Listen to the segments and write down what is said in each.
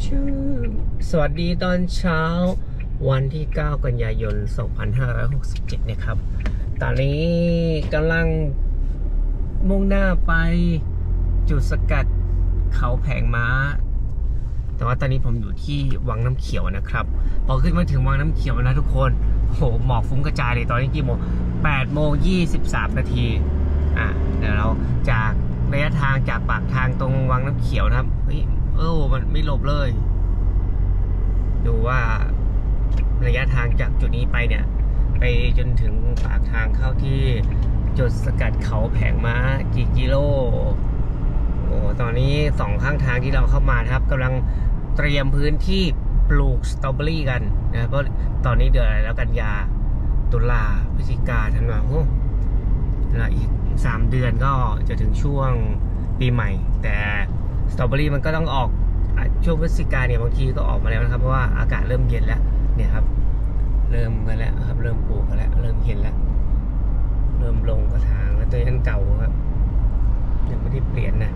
ชื่อสวัสดีตอนเช้าวันที่ 9 กันยายน 2567 นะครับตอนนี้กำลังมุ่งหน้าไปจุดสกัดเขาแผงม้าแต่ว่าตอนนี้ผมอยู่ที่วังน้ำเขียวนะครับพอขึ้นมาถึงวังน้ำเขียวนะทุกคนโอ้โหหมอกฟุ้งกระจายเลยตอนนี้กี่โมง8:23 นาทีเดี๋ยวเราจากระยะทางจากปากทางตรงวังน้ำเขียวนะครับมันไม่หลบเลยดูว่าระยะทางจากจุดนี้ไปเนี่ยไปจนถึงปากทางเข้าที่จุดสกัดเขาแผงม้ากี่กิโลตอนนี้2ข้างทางที่เราเข้ามาครับกำลังเตรียมพื้นที่ปลูกสตรอเบอรี่กันนะเพราะตอนนี้เดือนอะไรแล้วกันยาตุลาพฤศจิกาธันวาคมอีก3 เดือนก็จะถึงช่วงปีใหม่แต่สตรอเบอรี่มันก็ต้องออกช่วงพฤศจิกาเนี่ยบางทีก็ออกมาแล้วนะครับเพราะว่าอากาศเริ่มเย็นแล้วเนี่ยครับเริ่มกันแล้วครับเริ่มปลูกกันแล้วเริ่มเห็นแล้วเริ่มลงกระถางแล้วตัวยันเก่าครับยังไม่ได้เปลี่ยนนะ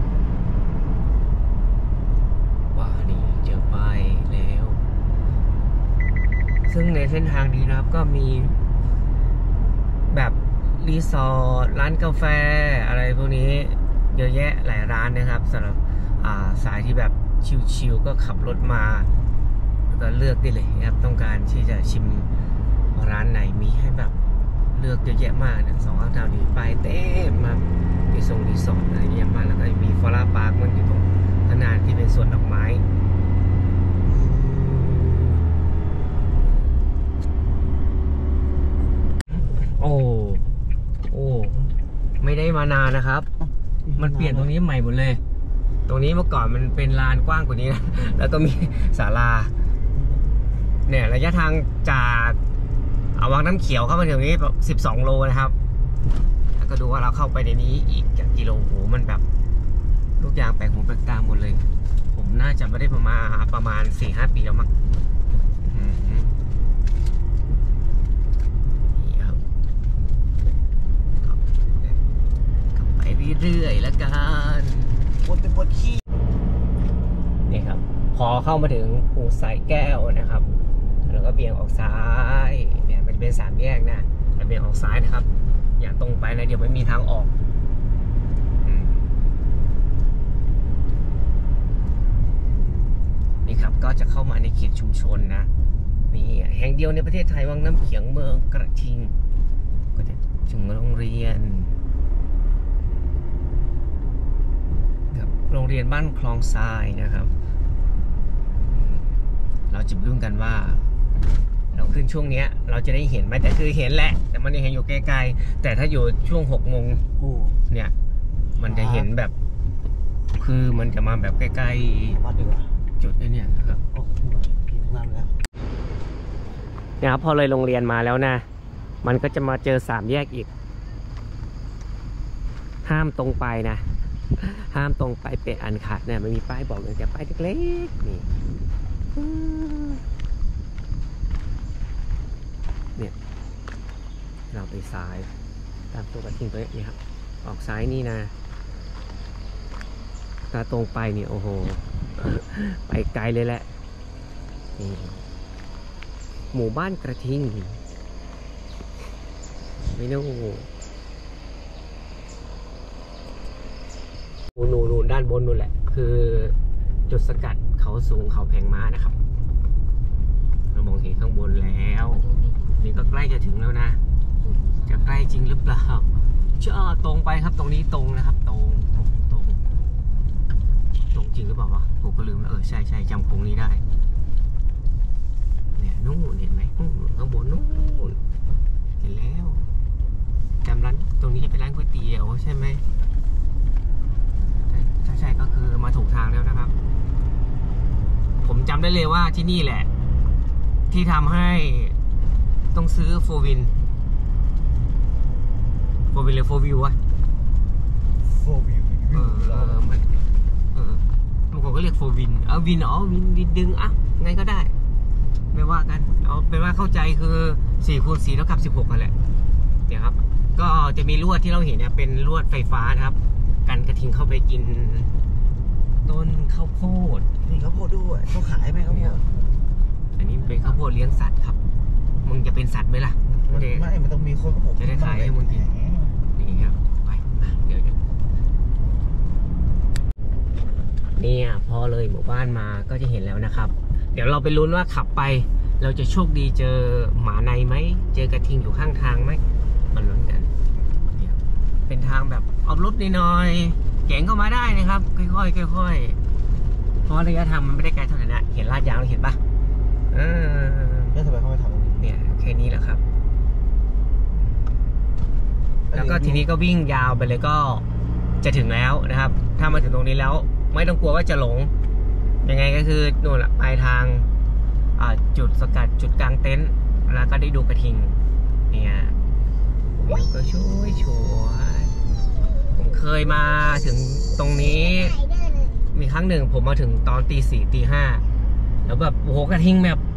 ว่านี่เจอป้ายแล้วซึ่งในเส้นทางนี้นะครับก็มีแบบรีสอร์ทร้านกาแฟอะไรพวกนี้เยอะแยะหลายร้านนะครับสำหรับสายที่แบบชิลๆก็ขับรถมาแล้วก็เลือกได้เลยนะครับต้องการที่จะชิมร้านไหนมีให้แบบเลือกเยอะแยะมากนะ2 ข้างทางดีไปเต้มารีสอร์ทอะไรเยอะมากแล้วก็มีฟลอราพาร์คมันอยู่ตรงขนาดที่เป็นสวนดอกไม้โอ้ไม่ได้มานานนะครับมันเปลี่ยนตรงนี้ใหม่หมดเลยตรงนี้เมื่อก่อนมันเป็นลานกว้างกว่านี้นะแล้วก็มีศาลาเนี่ยระยะทางจากวังน้ำเขียวเข้ามาถึงนี้12 โลนะครับแล้วก็ดูว่าเราเข้าไปในนี้อีกจากกิโลโหมันแบบลูกยางแปลกหูแปลกตาหมดเลยผมน่าจะไม่ได้ประมาณ 4-5 ปีแล้วมั้งนี่ครับขับไปเรื่อยๆแล้วกันปวดขี้นี่ครับพอเข้ามาถึงปูสายแก้วนะครับแล้วก็เบี่ยงออกซ้ายเนี่ยมันจะเป็น3 แยกนะแล้วเบี่ยงออกซ้ายนะครับอย่าตรงไปนะเดี๋ยวไม่มีทางออกนี่ครับก็จะเข้ามาในเขตชุมชนนะนี่แห่งเดียวในประเทศไทยวังน้ำเขียวเมืองกระทิงก็จะถึงโรงเรียนโรงเรียนบ้านคลองทรายนะครับเราจะดูกันว่าเราขึ้นช่วงนี้เราจะได้เห็นไหมแต่คือเห็นแหละแต่มันยังเห็นอยู่ไกลๆแต่ถ้าอยู่ช่วง6 โมงเนี่ยมันจะเห็นแบบคือมันจะมาแบบใกล้ๆจุดนี้เนี่ยครับเนี่ยครับพอเลยโรงเรียนมาแล้วนะมันก็จะมาเจอ3 แยกอีกห้ามตรงไปนะห้ามตรงไปเป็นอันขาดเนี่ยมันมีป้ายบอกอยู่แต่ป้ายเล็กๆนี่เนี่ยเราไปซ้ายตามตัวกระทิงตัวนี้ครับออกซ้ายนี่นะถ้าตรงไปนี่โอ้โหไปไกลเลยแหละนี่หมู่บ้านกระทิงไม่รู้นูนด้านบนนู่นแหละคือจุดสกัดเขาสูงเขาแผงม้านะครับเรามองเห็นข้างบนแล้วนี่ก็ใกล้จะถึงแล้วนะจะใกล้จริงหรือเปล่าตรงไปครับตรงนี้ตรงนะครับตรงจริงหรือเปล่าวะผมก็ลืมแล้วใช่จำโค้งนี้ได้เนี่ยนู่นเห็นไหมข้างบนนู่นเห็นแล้วจำร้านตรงนี้จะเป็นร้านก๋วยเตี๋ยวใช่ไหมใช่ก็คือมาถูกทางแล้วนะครับผมจำได้เลยว่าที่นี่แหละที่ทำให้ต้องซื้อโฟวินหรือโฟวิววะโฟวิวบางคนก็เรียกโฟวินวินวินดึงไงก็ได้ไม่ว่ากันเอาเป็นว่าเข้าใจคือ4x4 เท่ากับ16กันแหละเดี๋ยวครับก็จะมีลวดที่เราเห็นเนี่ยเป็นลวดไฟฟ้านะครับกันกระทิงเข้าไปกินต้นข้าวโพดนี่ข้าวโพดด้วยเขาขายไหมข้าวโพดอันนี้เป็นข้าวโพดเลี้ยงสัตว์ครับมึงจะเป็นสัตว์ไหมล่ะไม่มันต้องมีคนข้าวโพดจะได้ขายให้มึงกิน นี่ครับไปเดี๋ยวเนี่ยพอเลยหมู่บ้านมาก็จะเห็นแล้วนะครับ เดี๋ยวเราไปลุ้นว่าขับไป เราจะโชคดีเจอหมาในไหมเจอกระทิงอยู่ข้างทางไหมมาลุ้นกันเนี่ยเป็นทางแบบออฟโรดน้อยๆเก๋งก็มาได้นะครับค่อยๆค่อยๆเพราะระยะทางมันไม่ได้ไกลเท่าไหร่นะเห็นลาดยางเราเห็นปะแล้วทำไมเขาไม่ทำตรงนี้เนี่ยแค่นี้แหละครับ แล้วก็ทีนี้ก็วิ่งยาวไปเลยก็จะถึงแล้วนะครับ ถ้ามาถึงตรงนี้แล้วไม่ต้องกลัวว่าจะหลงยังไงก็คือนู่นแหละปลายทางจุดสกัดจุดกลางเต็นท์แล้วก็ได้ดูกระทิงเนี่ยวิวก็ช่วยผมเคยมาถึงตรงนี้มีครั้งหนึ่งผมมาถึงตอนตี 4 ตี 5แล้วแบบโอ้โหกระทิงแบบ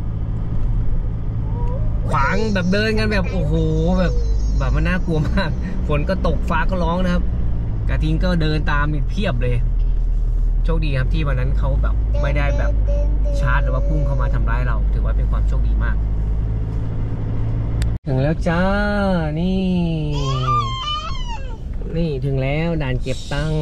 ขวางแบบเดินกันแบบโอ้โหแบบมันน่ากลัวมากฝนก็ตกฟ้าก็ร้องนะครับกระทิงก็เดินตามอีกเพียบเลยโชคดีครับที่วันนั้นเขาแบบไม่ได้แบบชาร์จหรือว่าพุ่งเข้ามาทำร้ายเราถือว่าเป็นความโชคดีมากถึงแล้วจ้านี่ถึงแล้วด่านเก็บตังค์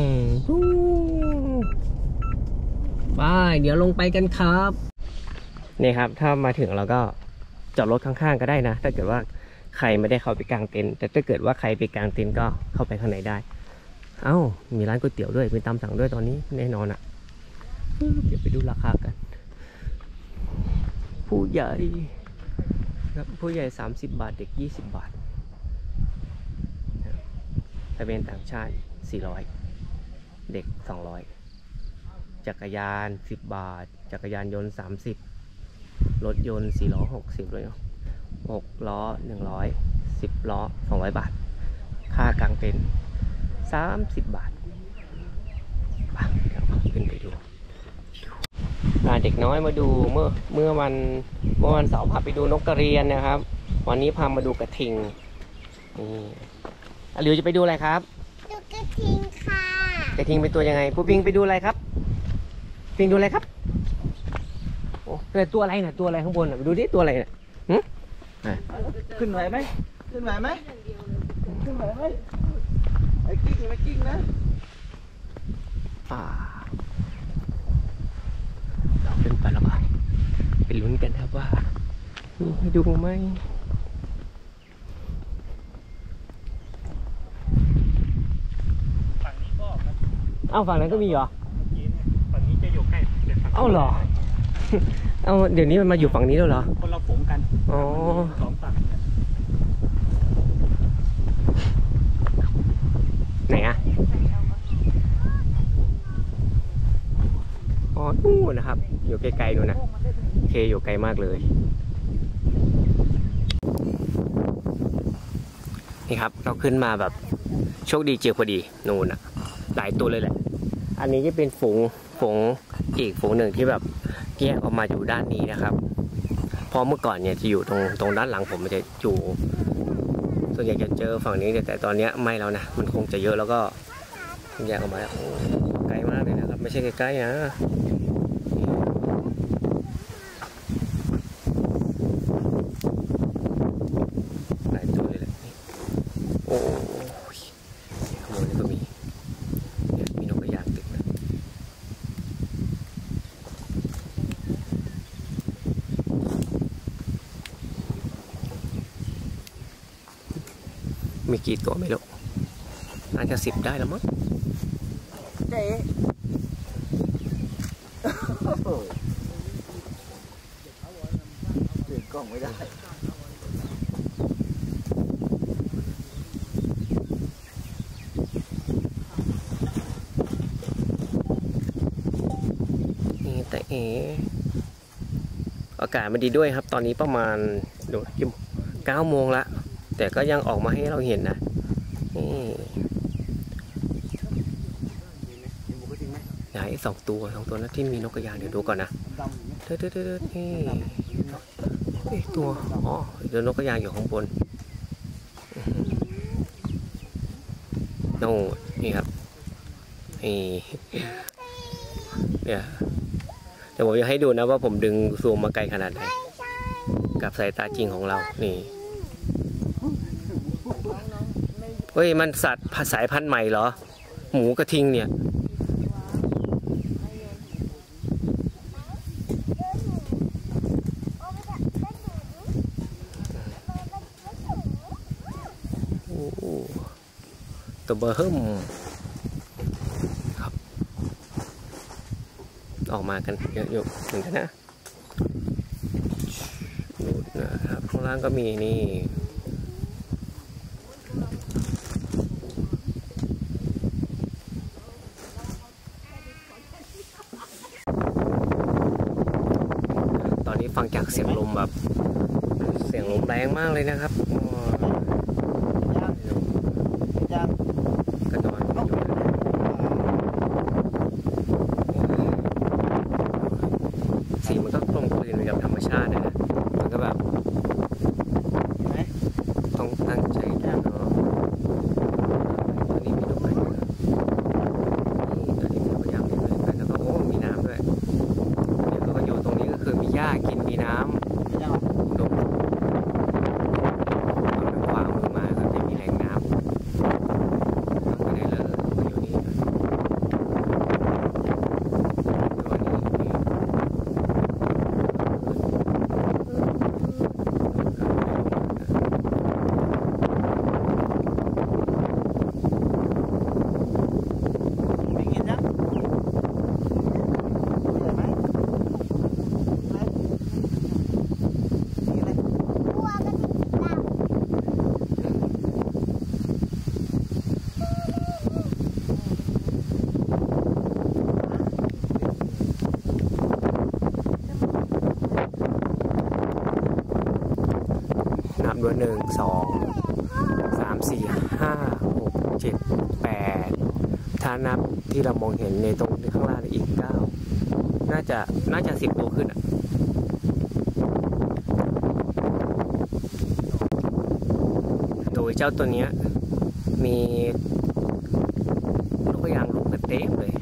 บายเดี๋ยวลงไปกันครับนี่ครับถ้ามาถึงเราก็จอดรถข้างๆก็ได้นะถ้าเกิดว่าใครไม่ได้เข้าไปกลางเต็นท์แต่ถ้าเกิดว่าใครไปกลางเต็นท์ก็เข้าไปข้างในได้เอ้ามีร้านก๋วยเตี๋ยวด้วยมีตามสั่งด้วยตอนนี้แน่นอนอ่ะเดี๋ยวไปดูราคากันผู้ใหญ่ครับผู้ใหญ่30 บาทเด็ก20 บาทถ้าเป็นต่างชาติ400เด็ก200จักรยาน10 บาทจักรยานยนต์30รถยนต์4ล้อ60เลยเนาะ6ล้อ100 10ล้อ200 บาทค่ากางเต็นท์30 บาทเดี๋ยวขึ้นไปดูเด็กน้อยมาดูเมื่อวันเสาร์พาไปดูนกกระเรียนนะครับวันนี้พามาดูกระทิงนี่หลิวจะไปดูอะไรครับดูกระทิงค่ะกระทิงเป็นตัวยังไงปูปิงไปดูอะไรครับปิงดูอะไรครับโอ้ตัวอะไรน่ะตัวอะไรข้างบนน่ะไปดูดิตัวอะไรน่ะขึ้นไหวไหมขึ้นไหวไหมขึ้นไหวไหมไอ้กิ้งนะเราขึ้นไปแล้วไปลุ้นกันครับว่ามีให้ดูไหมฝั่งนี้ก็ครับเอ้าฝั่งนั้นก็มีเหรอฝั่งนี้จะอยู่ใกล้เอ้าเหรอเอ้าเดี๋ยวนี้มันมาอยู่ฝั่งนี้แล้วเหรอคนเราฝูงกันอ๋อ 2 ฝั่งไหนอะอ๋อนู่นนะครับอยู่ไกลๆนู่นนะเคอยู่ไกลมากเลยนี่ครับเราขึ้นมาแบบโชคดีเจอพอดีนู่นนะหลายตัวเลยแหละอันนี้จะเป็นฝูงอีกฝูงหนึ่งที่แบบแยกออกมาอยู่ด้านนี้นะครับเพราะเมื่อก่อนเนี่ยจะอยู่ตรงด้านหลังผมมันจะอยู่ส่วนใหญ่จะเจอฝั่งนี้แต่ตอนนี้ไม่แล้วนะมันคงจะเยอะแล้วก็แยกออกมาแล้วไกลมากเลยนะครับไม่ใช่ใกล้ๆนะหลายตัวเลยแหละโอ้ยขโมยนี่ก็มีนกกระยางติดนะมีกี่ตัวไม่รู้น่าจะ10ได้แล้วมั้งเจ๊เปลี่ยนกล้องไม่ได้นี่แต่อากาศมันดีด้วยครับตอนนี้ประมาณดู9 โมงละแต่ก็ยังออกมาให้เราเห็นนะนี่ไหน2 ตัวนะที่มีนกกระยางเดี๋ยวดูก่อนนะนี่ตัวอ๋อเดี๋ยวนกกระยางอยู่ข้างบนโน่นี่ครับนี่เนี่ยเดี๋ยวผมจะให้ดูนะว่าผมดึงซูมมาไกลขนาดไหนกับสายตาจริงของเรานี่เฮ้ยมันสัตว์สายพันธุ์ใหม่เหรอหมูกระทิงเนี่ยตัวเบอร์เฮิมครับออกมากันเยอะอยู่เหมือนกันนะดูนะครับข้างล่างก็มีนี่ตอนนี้ฟังจากเสียงลมแบบเสียงลมแรงมากเลยนะครับก็นอนอยู่สีมันก็กลมกลืนไปกับธรรมชาตินะมันก็แบบต้องตั้งใจดูเนาะตอนนี้มีดอกไม้ด้วยนี่ตอนนี้พยายามเล่นกันแล้วก็โอ้มีน้ำด้วยเดี๋ยวเราก็อยู่ตรงนี้ก็คือมีหญ้ากินมีน้ำดมขวามือมาก็จะมีแหล่งน้ำไม่ได้เลยอยู่นี่ตัวนี้ไม่กินนะนับด้วย1 2 3 4 5 6 7 8ถ้านับที่เรามองเห็นในตรงข้างล่างอีก9น่าจะ10 ตัวขึ้นอ่ะโดยเจ้าตัวเนี้ยมีนกกระยางหลุมกันเต็มเลย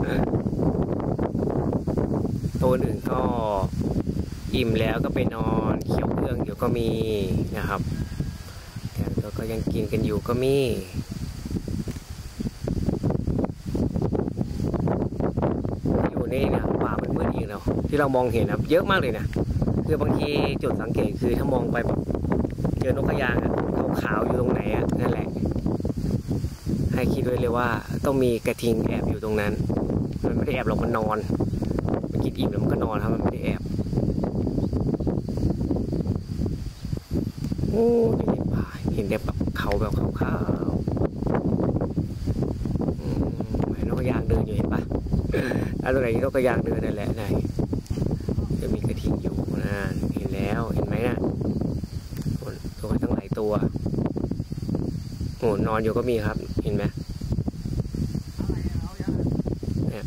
ตัวอื่นก็อิ่มแล้วก็ไปนอนเขียวเอื้องอยู่ก็มีนะครับแต่ก็ยังกินกันอยู่ก็มีอยู่นี่เนี่ยป่ามันมืดอีกเนาะที่เรามองเห็นนะเยอะมากเลยนะคือบางทีจุดสังเกตคือถ้ามองไปแบบเจอนกกระยางขาวๆอยู่ตรงไหนอ่ะนั่นแหละให้คิดไว้เลยว่าต้องมีกระทิงแอบอยู่ตรงนั้นมันไม่ได้แอบหรอกมันนอนมันกินอิ่มแล้วมันก็นอนครับมันไม่ได้แอบโอ้ยในป่าเห็นแบบเขาแบบขาวๆนกกระยางเดินอยู่เห็นปะแล้วตรงไหนนกกระยางเดินนั่นแหละไหนจะมีกระทิงอยู่นะเห็นแล้วเห็นไหมนะตัวทั้งหลายตัวโอ้นอนอยู่ก็มีครับเห็นไหมเนี่ย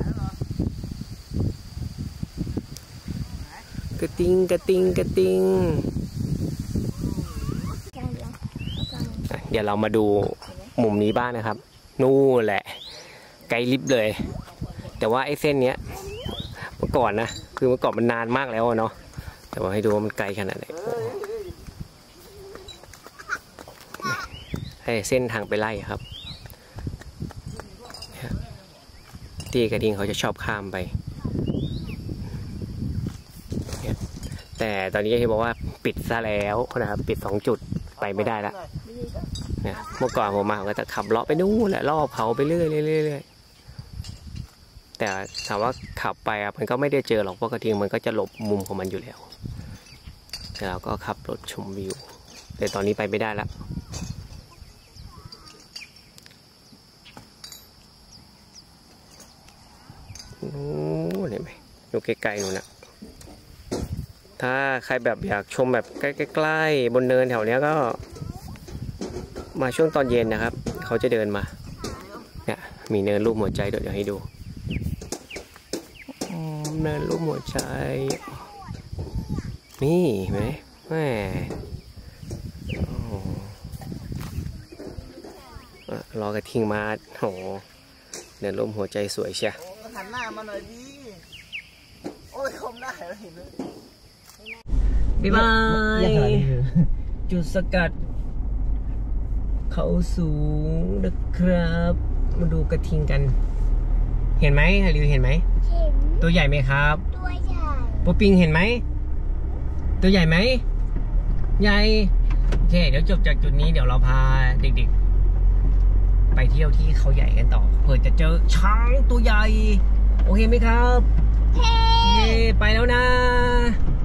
กระติงกระติงกระติงเดี๋ยวเรามาดูมุมนี้บ้างนะครับนู่นแหละไกลลิบเลยแต่ว่าไอ้เส้นเนี้ยเมื่อก่อนนะคือเมื่อก่อนมันนานมากแล้วเนาะแต่ว่าให้ดูว่ามันไกลขนาดไหนให้เส้นทางไปไล่ครับที่กระดิ่งเขาจะชอบข้ามไปแต่ตอนนี้ที่บอกว่าปิดซะแล้วนะครับปิด2 จุดไปไม่ได้ละเนี่ยเมื่อก่อนผมมาผมก็จะขับเลาะไปนู่นแหละรอบเขาไปเรื่อยๆแต่ถามว่าขับไปมันก็ไม่ได้เจอหรอกเพราะกระทิงมันก็จะหลบมุมของมันอยู่แล้วแต่เราก็ขับรถชมวิวแต่ตอนนี้ไปไม่ได้ละเห็นไหมอยู่ไกลๆนู่นนะถ้าใครแบบอยากชมแบบใกล้ๆบนเนินแถวนี้ก็มาช่วงตอนเย็นนะครับเขาจะเดินมาเนี่ยมีเนินรูปหัวใจเดี๋ยวให้ดูเนินรูปหัวใจนี่เห็นไหมแม่รอกระทิงมาโหเนินรูปหัวใจสวยเชียหันหน้ามาหน่อยดิน้าเห็นแล้วเห็นเลยบ๊ายบาย จุดสกัด เขาสูงนะครับ มาดูกระทิงกัน เห็นไหมฮาริวเห็นไหมเห็นตัวใหญ่ไหมครับตัวใหญ่ปูปิงเห็นไหม ตัวใหญ่ไหม ใหญ่ โอเค เดี๋ยวจบจากจุดนี้เดี๋ยวเราพาเด็กๆ ไปเที่ยวที่เขาใหญ่กันต่อ เผื่อจะเจอช้างตัวใหญ่ โอเคไหมครับเท่เย้ไปแล้วนะ